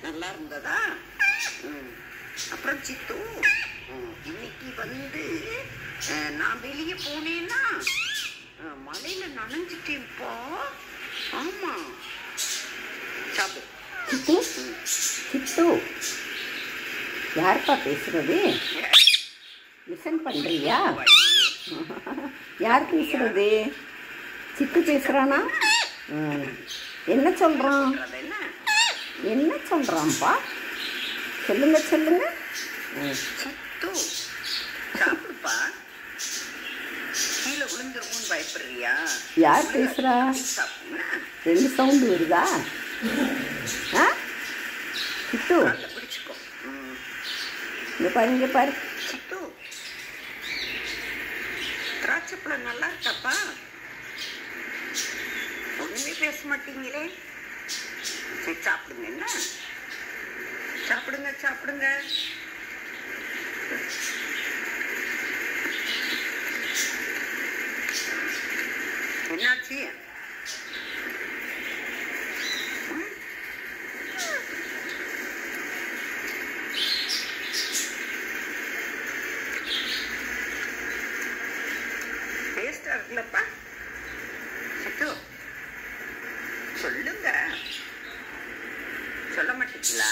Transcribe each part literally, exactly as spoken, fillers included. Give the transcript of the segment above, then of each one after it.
நல்லா இருந்ததா? அப்புறம் சித்து, இன்னைக்கு வந்து நான் வெளியே போனேன்னா மழையில நனைஞ்சிட்டேன்ப்பா. ஆமா, சாப்பிடு. சித்து சித்து யாருப்பா பேசுறது? லிசன் பண்றியா? யார் பேசுறது? சித்து பேசுறானா? என்ன சொல்றான்? என்ன சொல்றான்ப்பா? சொல்லுங்க சொல்லுங்க. சித்து, சாப்பிடுப்பா. கீழே விழுந்துருக்கும்னு பயப்படுறியா? யார் பேசுறா? ரெண்டு சவுண்டு வருதா? ஆ சித்து, பிடிச்சிக்கோ. இங்க பாரு, இங்க பாரு. சித்து, திராட்சைப்பழம் நல்லா இருக்காப்பா? ஒண்ணுமே பேச மாட்டீங்களே. சரி, சாப்பிடுங்க. என்ன சாப்பிடுங்க சாப்பிடுங்க. என்னாச்சு? டேஸ்டா இருக்குல்லப்பா? சித்து, சொல்லுங்க. சொல்ல மாட்டீங்களா?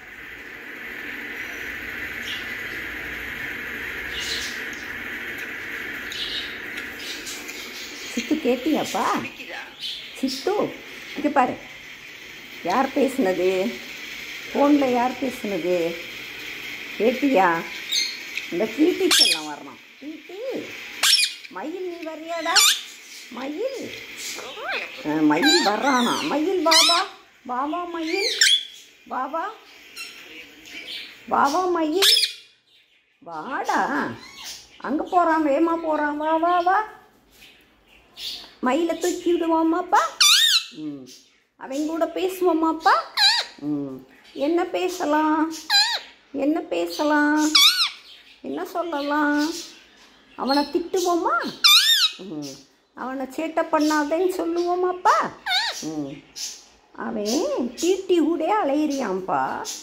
சித்து கேட்டியாப்பா? சித்து, இங்கே பாரு. யார் பேசுனது? ஃபோனில் யார் பேசுனது கேட்டியா? இந்த கீட்டி செல்லாம் வரணும். கீட்டி, மயில் நீ வர்றியாடா? மயில் மயில் வர்றானா? மயில் பாபா பாபா மயில் பாபா பாபா மயில் வாடா. அங்கே போகிறான், வேமா போகிறான். வா வா வா. மயிலை தூக்கி விடுவோமாப்பா? ம் அவன் கூட பேசுவோமாப்பா? ம் என்ன பேசலாம்? என்ன பேசலாம்? என்ன சொல்லலாம்? அவனை திட்டுவோமா? ம் அவனை சேட்டை பண்ணாதேன்னு சொல்லுவோமாப்பா? ம் அவன் டீட்டி கூட அலையிறியான்ப்பா.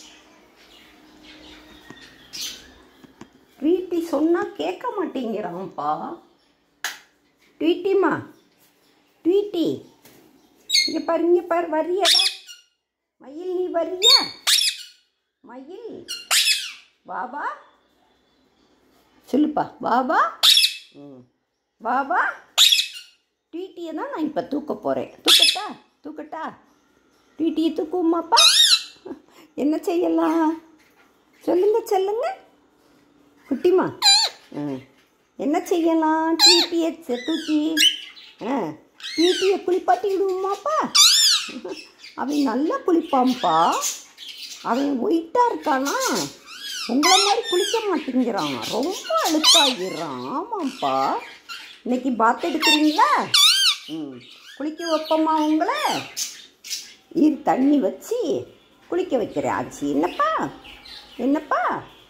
ட்வீட்டி சொன்னால் கேட்க மாட்டேங்கிறான்ப்பா. ட்வீட்டிமா, ட்வீட்டி, இங்கே பாரு, இங்கே பாரு. வர்றியடா மயில்? நீ வர்றியா மயில்? பாபா சொல்லுப்பா. பாபா. ம் பாபா. ட்வீட்டியை தான் நான் இப்போ தூக்க போகிறேன். தூக்கட்டா? தூக்கட்டா? ட்வீட்டியை தூக்குவோமாப்பா? என்ன செய்யலாம்? சொல்லுங்க சொல்லுங்க குட்டிமா. ம் என்ன செய்யலாம்? ட்வீட்டியை தூக்கி ஆ ட்வீட்டியை குளிப்பாட்டி விடுவோமாப்பா? அவன் நல்லா குளிப்பான்ப்பா. அவன் ஒயிட்டாக இருக்கானா? உங்களை மாதிரி குளிக்க மாட்டேங்கிறான். ரொம்ப அழுக்காகிடுறான். ஆமாம்ப்பா. இன்னைக்கு பாத் எடுக்கிறீங்களா? ம் குளிக்க வைப்போம்மா உங்களை? இரு, தண்ணி வச்சு குளிக்க வைக்கிறேன். ஆச்சு. என்னப்பா என்னப்பா?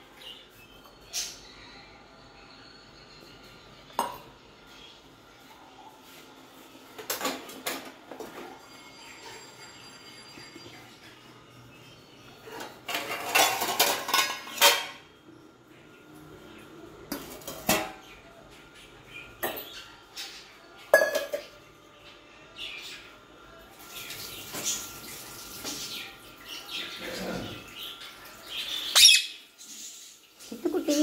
சித்துக்குட்டி,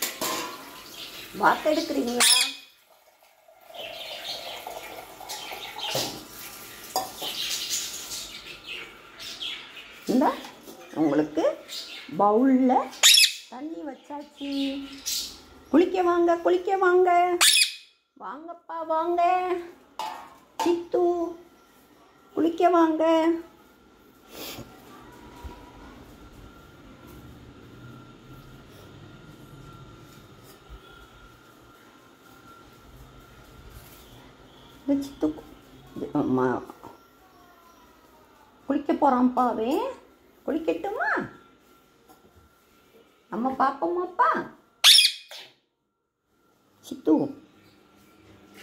பாத் எடுக்கிறீங்களா? இந்த உங்களுக்கு பவுலில் தண்ணி வச்சாச்சு. குளிக்க வாங்க, குளிக்க வாங்க. வாங்கப்பா வாங்க. சித்து, குளிக்க வாங்க. சித்து குளிக்க போகிறான்ப்பா. அவன் குளிக்கட்டுமா? நம்ம பார்ப்போமாப்பா? சித்து,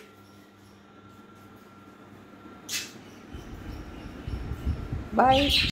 பாய்.